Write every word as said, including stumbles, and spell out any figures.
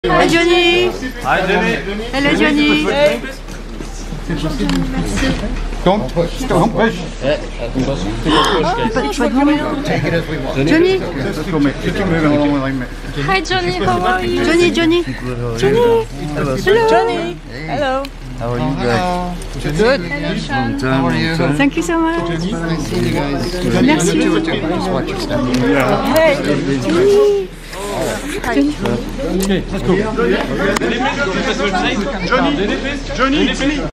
Hi Johnny. Hi Johnny. Hello Johnny. Hey. Don't push. Don't push. Take it as we want. Johnny. Let's go, mate. Keep moving along like me. Hi Johnny, how are you? Johnny, Johnny. Johnny. Hello. Hello. Johnny. Hello. How are you guys? Good. Hello, Sean. How are you? Thank you so much. Nice seeing you guys. Merci. Just watch your step. Yeah. Hey. Okay, let's go. Johnny. Johnny. Johnny.